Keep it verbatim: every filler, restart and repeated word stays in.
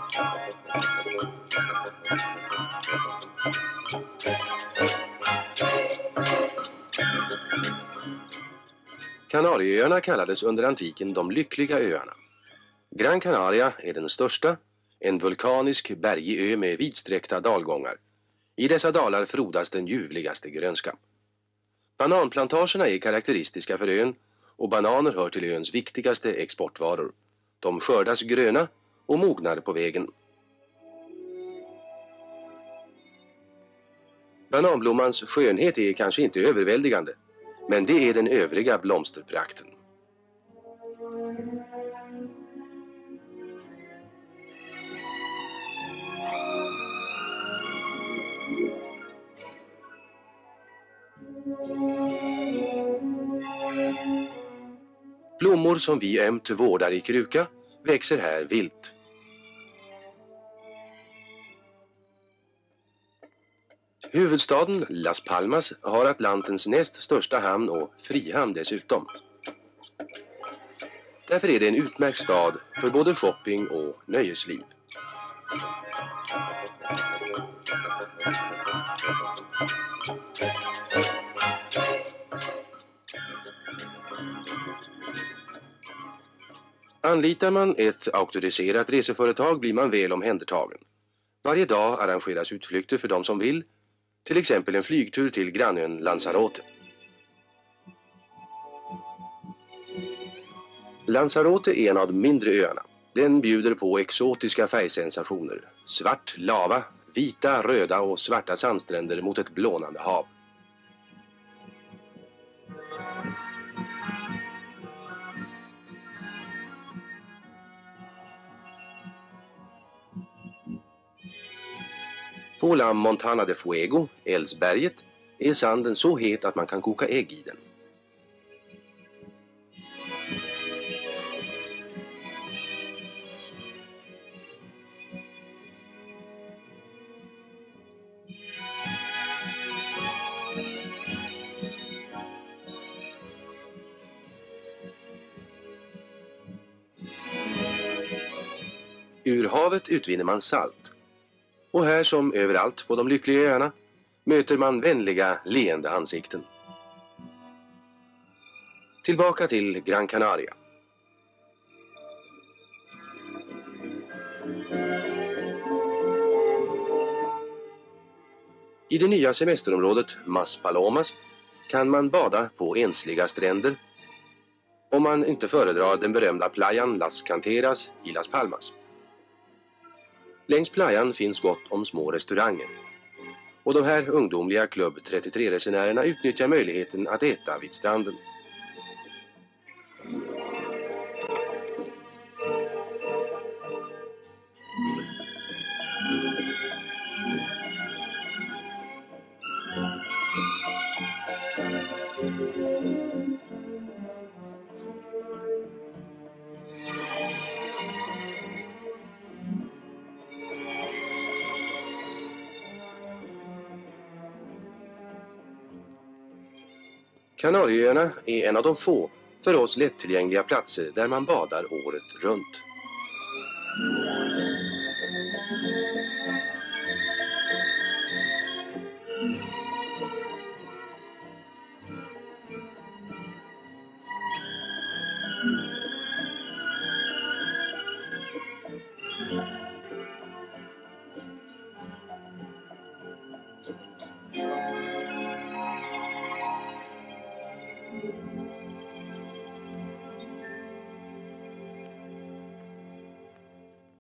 Kanarieöarna kallades under antiken de lyckliga öarna. Gran Canaria är den största, en vulkanisk bergig ö med vidsträckta dalgångar. I dessa dalar frodas den ljuvligaste grönska. Bananplantagerna är karaktäristiska för ön och bananer hör till öns viktigaste exportvaror. De skördas gröna och mognar på vägen. Bananblommans skönhet är kanske inte överväldigande, men det är den övriga blomsterprakten. Blommor som vi ömt vårdar i kruka växer här vilt. Huvudstaden Las Palmas har Atlantens näst största hamn och frihamn dessutom. Därför är det en utmärkt stad för både shopping och nöjesliv. Anlitar man ett auktoriserat reseföretag blir man väl omhändertagen. Varje dag arrangeras utflykter för de som vill, till exempel en flygtur till grannön Lanzarote. Lanzarote är en av de mindre öarna. Den bjuder på exotiska färgsensationer. Svart lava, vita, röda och svarta sandstränder mot ett blånande hav. På La Montana de Fuego, Eldsberget, är sanden så het att man kan koka ägg i den. Ur havet utvinner man salt. Och här som överallt på de lyckliga öarna möter man vänliga, leende ansikten. Tillbaka till Gran Canaria. I det nya semesterområdet Maspalomas kan man bada på ensliga stränder om man inte föredrar den berömda playan Las Canteras i Las Palmas. Längs playan finns gott om små restauranger. Och de här ungdomliga klubb trettiotre-resenärerna utnyttjar möjligheten att äta vid stranden. Kanarieöarna är en av de få för oss lättillgängliga platser där man badar året runt.